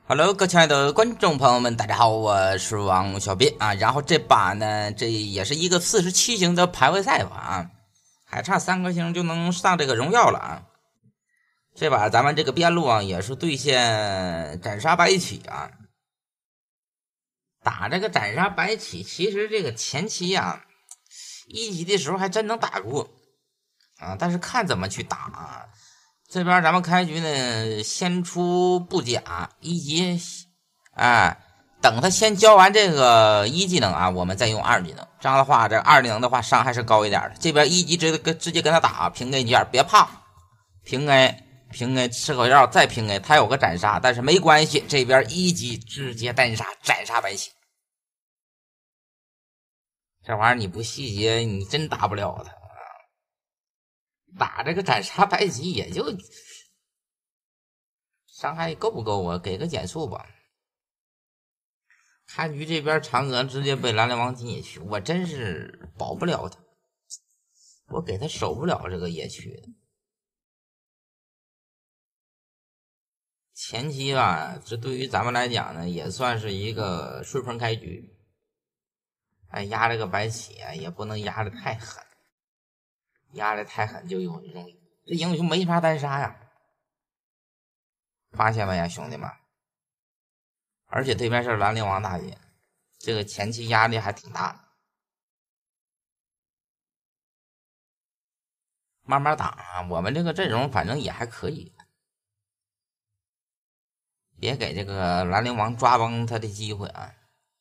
Hello，各位亲爱的观众朋友们，大家好，我是王小斌啊。然后这把呢，这也是一个47星的排位赛吧啊，还差3个星就能上这个荣耀了啊。这把咱们这个边路啊，也是对线斩杀白起啊。打这个斩杀白起，其实这个前期啊，1级的时候还真能打过啊，但是看怎么去打啊。这边咱们开局呢，先出布甲1级，等他先教完这个1技能啊，我们再用2技能。这样的话，这2技能的话伤害是高一点的。这边1级直接跟他打平 A 件，别怕，平 A 吃口药再平 A， 他有个斩杀，但是没关系，这边1级直接斩杀白起。这玩意儿你不细节，你真打不了他。打这个斩杀白起也就伤害够不够啊？给个减速吧。开局这边嫦娥直接被兰陵王进野区，我真是保不了他，我给他守不了这个野区。前期吧，这对于咱们来讲呢，也算是一个顺风开局。压这个白起啊，也不能压的太狠。压的太狠就容易，这英雄没法单杀呀，发现没呀，兄弟们？而且对面是兰陵王大爷，这个前期压力还挺大的。慢慢打啊，我们这个阵容反正也还可以，别给这个兰陵王抓崩他的机会啊！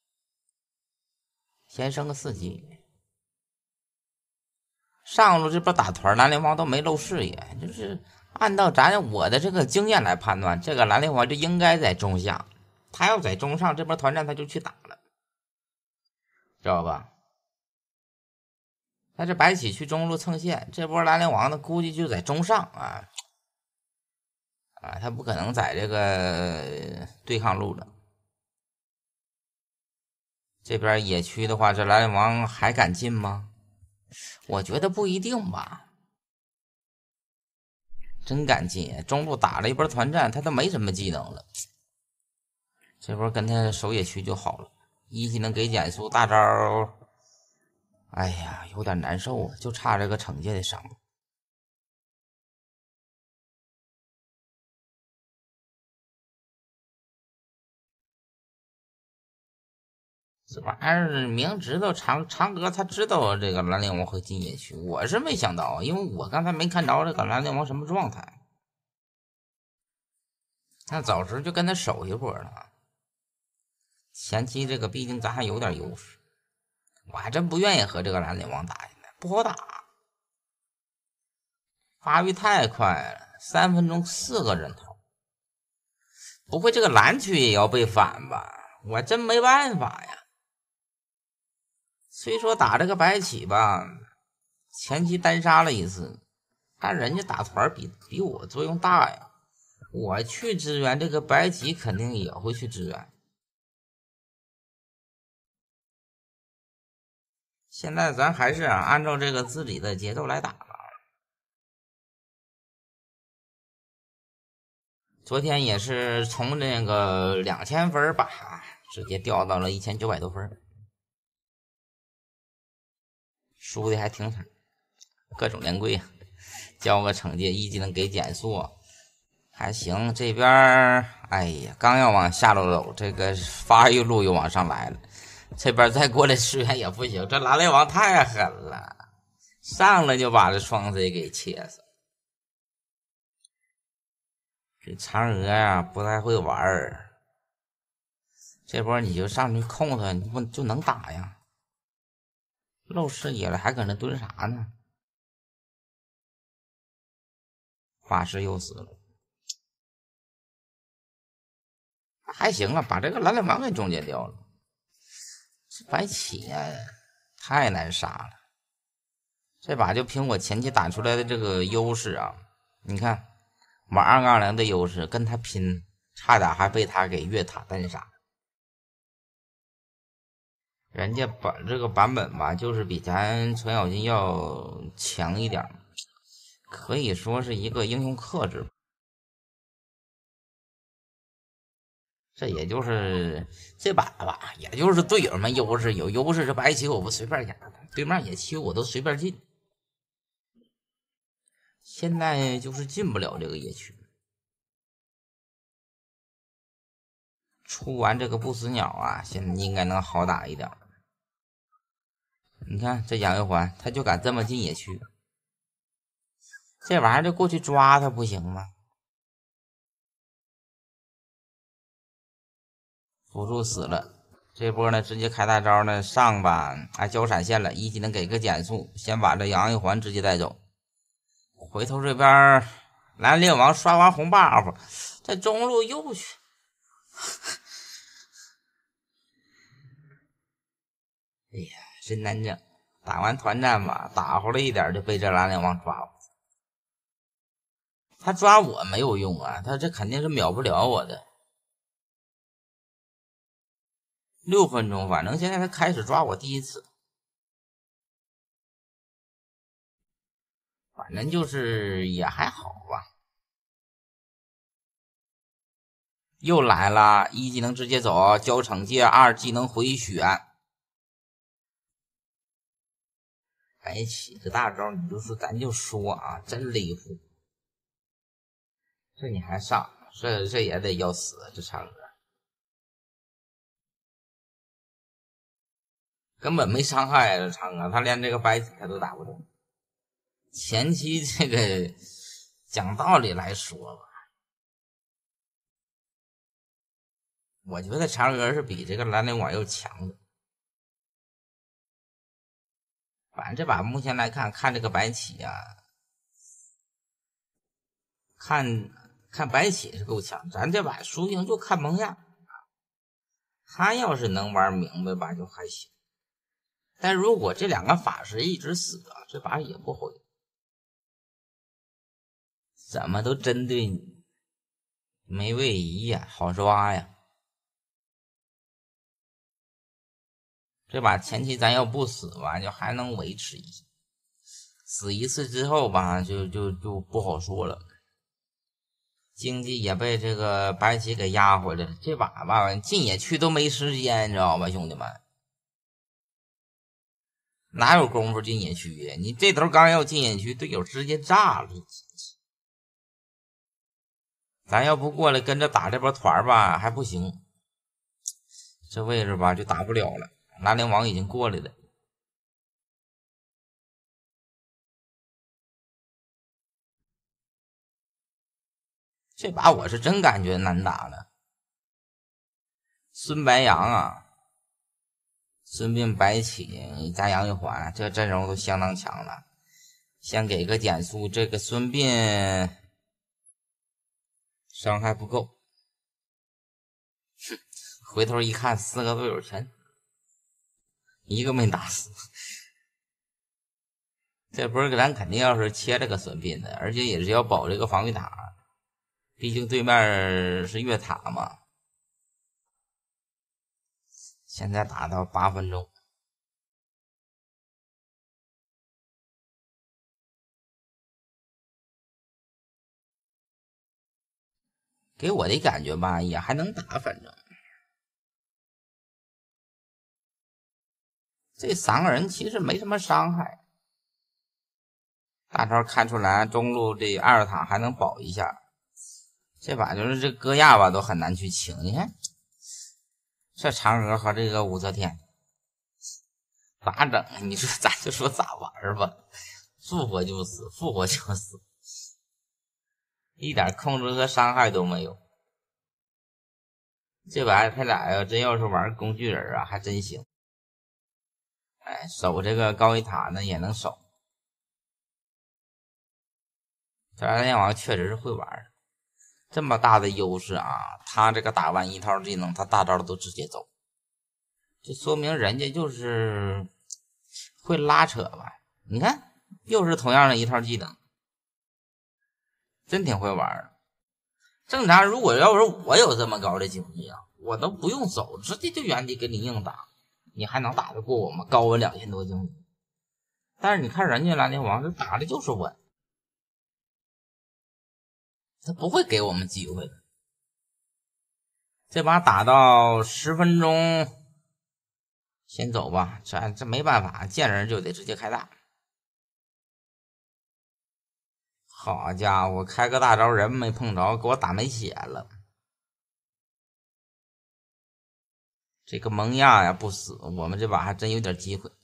先升个4级。上路这边打团，兰陵王都没露视野，就是按照我的这个经验来判断，这个兰陵王就应该在中下，他要在中上，这边团战他就去打了，知道吧？但是白起去中路蹭线，这波兰陵王呢估计就在中上啊，他不可能在这个对抗路了。这边野区的话，这兰陵王还敢进吗？我觉得不一定吧，真敢进！中路打了一波团战，他都没什么技能了。这波跟他守野区就好了，1技能给减速，大招，哎呀，有点难受啊，就差这个惩戒的伤。这玩意儿明知道长哥他知道这个兰陵王会进野区，我是没想到，因为我刚才没看着这个兰陵王什么状态，那早时就跟他守一波了。前期这个毕竟咱还有点优势，我还真不愿意和这个兰陵王打，现在不好打，发育太快了，3分钟4个人头，不会这个蓝区也要被反吧？我真没办法呀。虽说打这个白起吧，前期单杀了1次，但人家打团比我作用大呀。我去支援这个白起，肯定也会去支援。现在咱还是按照这个自己的节奏来打吧。昨天也是从那个2000分吧，直接掉到了1900多分，输的还挺惨，各种连跪，交个惩戒1技能给减速，还行。这边哎呀，刚要往下路走，这个发育路又往上来了，这边再过来支援也不行，这兰陵王太狠了，上来就把这双 C 给切死。这嫦娥呀不太会玩儿，这波你就上去控他，你不就能打呀？露视野了还搁那蹲啥呢？法师又死了，还行啊，把这个兰陵王给终结掉了。这白起呀太难杀了，这把就凭我前期打出来的这个优势啊，你看我2-0的优势跟他拼，差点还被他给越塔单杀。人家这个版本吧，就是比咱程咬金要强一点，可以说是一个英雄克制。 这也就是这把吧，也就是队友们优势，有优势这白棋我不随便压他，对面野棋我都随便进。现在就是进不了这个野区。出完这个不死鸟啊，现在应该能好打一点。你看这杨玉环，他就敢这么进野区，这玩意儿就过去抓他不行吗？辅助死了，这波呢直接开大招呢，上吧，交闪现了，一技能给个减速，先把这杨玉环直接带走。回头这边蓝猎王刷完红 buff， 在中路又去。哎呀，真难整！打完团战吧，打回来一点就被这蓝猎王抓了。他抓我没有用啊，他这肯定是秒不了我的。6分钟，反正现在他开始抓我第一次，反正就是也还好吧。又来了，一技能直接走，交惩戒，2技能回血。白起这大招，你就说咱就说啊，真离谱。这你还上，这也得要死，这嫦娥根本没伤害这嫦娥，他连这个白起他都打不动。前期这个讲道理来说吧，我觉得嫦娥是比这个蓝灵王要强的。反正这把目前来看，看这个白起啊，看白起是够强，咱这把输赢就看蒙亚。他要是能玩明白吧，就还行。但如果这2个法师一直死啊，这把也不回。怎么都针对你，没位移呀，好抓呀。这把前期咱要不死吧，就还能维持一下。死一次之后吧，就不好说了。经济也被这个白起给压回来了。这把吧，进野区都没时间，你知道吧，兄弟们？哪有功夫进野区呀？你这头刚要进野区，队友直接炸了。咱要不过来跟着打这波团吧，还不行。这位置吧，就打不了了。蓝灵王已经过来了。这把我是真感觉难打了。孙白杨啊，孙膑、白起加杨玉环，这个阵容都相当强了。先给个减速，这个孙膑伤害不够。回头一看，4个队友全一个没打死。这波咱肯定要是切这个孙膑的，而且也是要保这个防御塔，毕竟对面是越塔嘛。现在打到8分钟，给我的感觉吧，也还能打，反正这3个人其实没什么伤害。大招看出来，中路这2塔还能保一下。这把就是这戈亚吧都很难去清，你看这嫦娥和这个武则天咋整？你说咱就说咋玩吧，复活就死，复活就死，一点控制和伤害都没有。这把他俩要是玩工具人啊，还真行。守这个高一塔呢也能守。这蓝天王确实是会玩，这么大的优势啊！他这个打完一套技能，他大招都直接走，这说明人家就是会拉扯吧？你看，又是同样的一套技能，真挺会玩。正常，如果要是我有这么高的经济啊，我都不用走，直接就原地跟你硬打，你还能打得过我吗？高我2000多经济。但是你看人家蓝天王，这打的就是稳。他不会给我们机会的。 这把打到10分钟，先走吧，这没办法，见人就得直接开大。好家伙，开个大招人没碰着，给我打没血了。这个蒙亚呀不死，我们这把还真有点机会。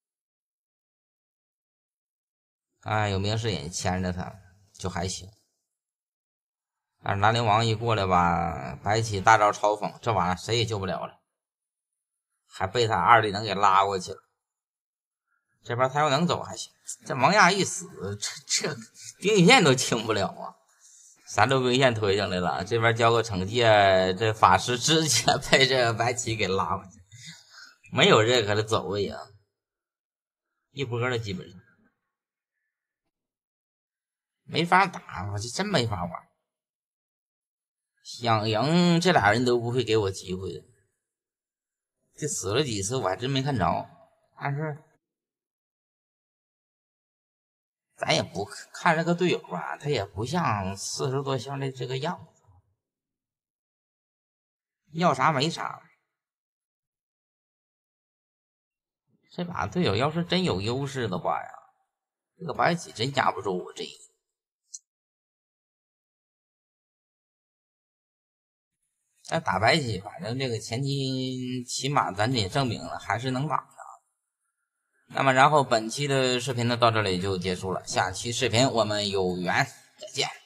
哎，有明世隐牵着他就还行。但是兰陵王一过来吧，白起大招嘲讽，这玩意儿谁也救不了了，还被他2技能给拉过去了。这边他要能走还行，这蒙亚一死，这兵器线都清不了啊！3路兵线推上来了，这边交个惩戒，这法师直接被这白起给拉过去，没有任何的走位啊，一波了基本上没法打，我这真没法玩。想赢这俩人都不会给我机会的，这死了几次我还真没看着，但是咱也不看这个队友吧，他也不像40多星的这个样子，要啥没啥。这把队友要是真有优势的话呀，这个白起真压不住我这一个。但打白起，反正这个前期起码咱这也证明了还是能打的。那么然后本期的视频呢到这里就结束了，下期视频我们有缘再见。